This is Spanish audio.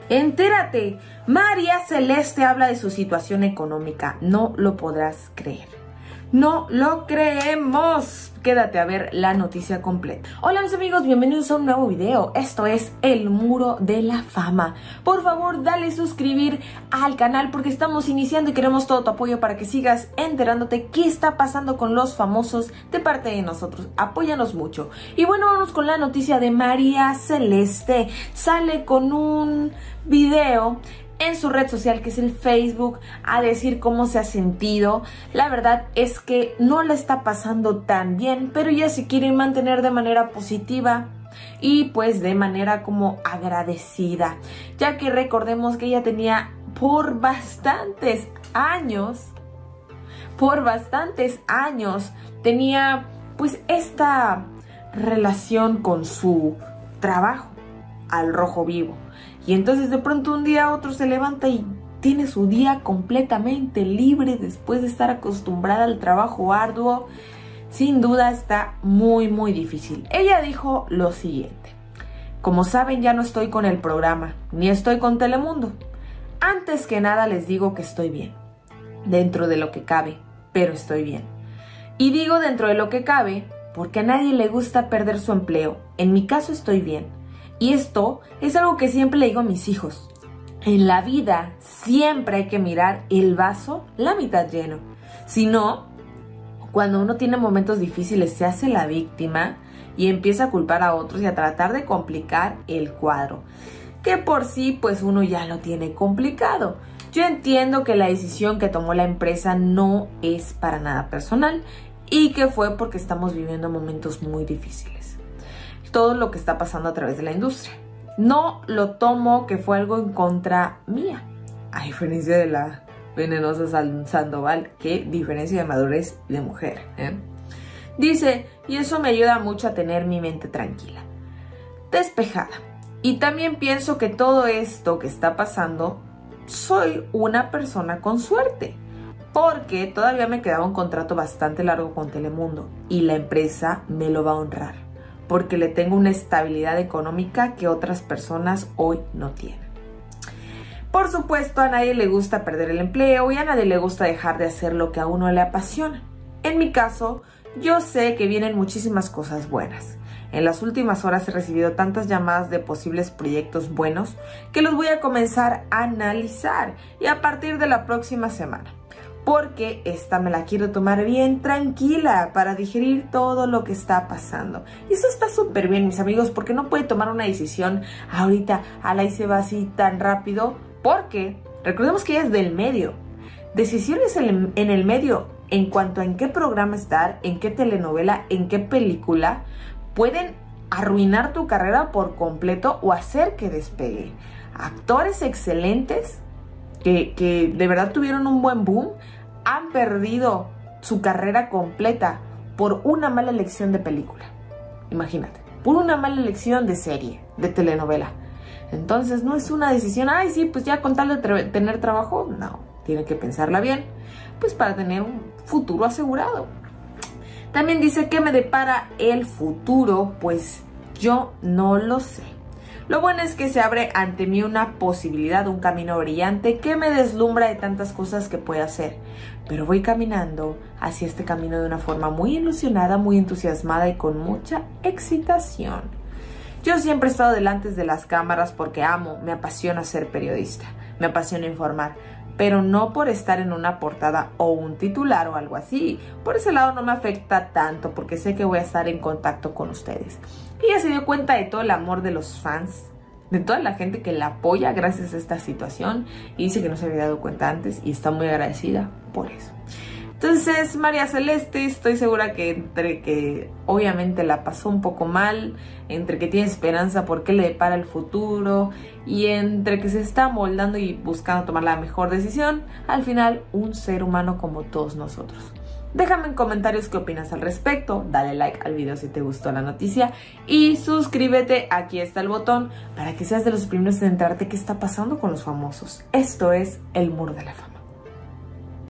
Entérate, María Celeste habla de su situación económica. No lo podrás creer. No lo creemos. Quédate a ver la noticia completa. Hola mis amigos, bienvenidos a un nuevo video. Esto es El Muro de la Fama. Por favor, dale suscribir al canal porque estamos iniciando y queremos todo tu apoyo para que sigas enterándote qué está pasando con los famosos de parte de nosotros. Apóyanos mucho. Y bueno, vamos con la noticia de María Celeste. Sale con un video en su red social, que es el Facebook, a decir cómo se ha sentido. La verdad es que no la está pasando tan bien, pero ella se quiere mantener de manera positiva y pues de manera como agradecida, ya que recordemos que ella tenía por bastantes años, tenía pues esta relación con su trabajo al rojo vivo. Y entonces de pronto un día a otro se levanta y tiene su día completamente libre después de estar acostumbrada al trabajo arduo. Sin duda está muy difícil. Ella dijo lo siguiente: como saben, ya no estoy con el programa, ni estoy con Telemundo. Antes que nada les digo que estoy bien, dentro de lo que cabe, pero estoy bien. Y digo dentro de lo que cabe porque a nadie le gusta perder su empleo. En mi caso estoy bien. Y esto es algo que siempre le digo a mis hijos. En la vida siempre hay que mirar el vaso la mitad lleno. Si no, cuando uno tiene momentos difíciles se hace la víctima y empieza a culpar a otros y a tratar de complicar el cuadro, que por sí pues uno ya lo tiene complicado. Yo entiendo que la decisión que tomó la empresa no es para nada personal y que fue porque estamos viviendo momentos muy difíciles. Todo lo que está pasando a través de la industria. No lo tomo que fue algo en contra mía, a diferencia de la venenosa Sandoval, que diferencia de madurez de mujer, Dice, y eso me ayuda mucho a tener mi mente tranquila, despejada. Y también pienso que todo esto que está pasando, soy una persona con suerte, porque todavía me quedaba un contrato bastante largo con Telemundo y la empresa me lo va a honrar, porque le tengo una estabilidad económica que otras personas hoy no tienen. Por supuesto, a nadie le gusta perder el empleo y a nadie le gusta dejar de hacer lo que a uno le apasiona. En mi caso, yo sé que vienen muchísimas cosas buenas. En las últimas horas he recibido tantas llamadas de posibles proyectos buenos que los voy a comenzar a analizar y a partir de la próxima semana. Porque esta me la quiero tomar bien tranquila para digerir todo lo que está pasando. Y eso está súper bien, mis amigos, porque no puede tomar una decisión ahorita, y se va así tan rápido, porque recordemos que ella es del medio. Decisiones en el medio en cuanto a en qué programa estar, en qué telenovela, en qué película, pueden arruinar tu carrera por completo o hacer que despegue. Actores excelentes que de verdad tuvieron un buen boom, han perdido su carrera completa por una mala elección de película. Imagínate, por una mala elección de serie, de telenovela. Entonces no es una decisión, ay sí, pues ya con tal de tener trabajo. No, tiene que pensarla bien, pues para tener un futuro asegurado. También dice que me depara el futuro, pues yo no lo sé. Lo bueno es que se abre ante mí una posibilidad, un camino brillante que me deslumbra de tantas cosas que puedo hacer. Pero voy caminando hacia este camino de una forma muy ilusionada, muy entusiasmada y con mucha excitación. Yo siempre he estado delante de las cámaras porque me apasiona ser periodista, me apasiona informar, pero no por estar en una portada o un titular o algo así. Por ese lado no me afecta tanto porque sé que voy a estar en contacto con ustedes. Ella se dio cuenta de todo el amor de los fans, de toda la gente que la apoya gracias a esta situación y dice que no se había dado cuenta antes y está muy agradecida por eso. Entonces, María Celeste, estoy segura que entre que obviamente la pasó un poco mal, entre que tiene esperanza por qué le depara el futuro y entre que se está moldando y buscando tomar la mejor decisión, al final un ser humano como todos nosotros. Déjame en comentarios qué opinas al respecto, dale like al video si te gustó la noticia y suscríbete, aquí está el botón para que seas de los primeros en enterarte qué está pasando con los famosos. Esto es El Muro de la Fama.